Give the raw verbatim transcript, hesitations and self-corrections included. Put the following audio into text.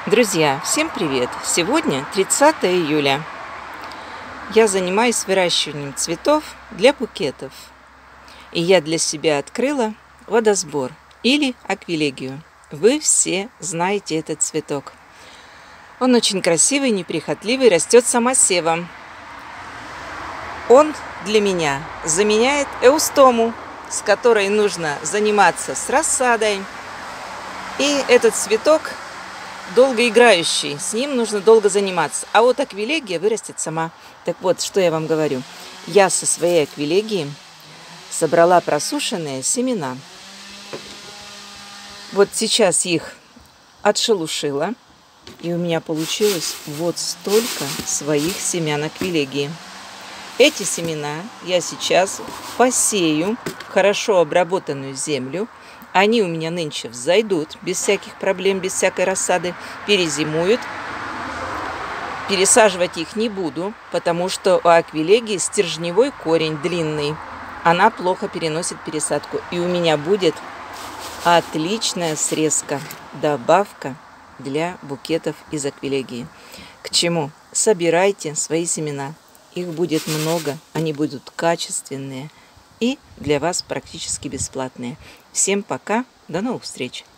Друзья, всем привет! Сегодня тридцатое июля. Я занимаюсь выращиванием цветов для букетов. И я для себя открыла водосбор или аквилегию. Вы все знаете этот цветок. Он очень красивый, неприхотливый, растет самосевом. Он для меня заменяет эустому, с которой нужно заниматься с рассадой. И этот цветок долгоиграющий, с ним нужно долго заниматься. А вот аквилегия вырастет сама. Так вот, что я вам говорю. Я со своей аквилегии собрала просушенные семена. Вот сейчас их отшелушила. И у меня получилось вот столько своих семян аквилегии. Эти семена я сейчас посею в хорошо обработанную землю. Они у меня нынче взойдут без всяких проблем, без всякой рассады, перезимуют. Пересаживать их не буду, потому что у аквилегии стержневой корень длинный. Она плохо переносит пересадку. И у меня будет отличная срезка, добавка для букетов из аквилегии. К чему? Собирайте свои семена. Их будет много, они будут качественные и для вас практически бесплатные. Всем пока, до новых встреч!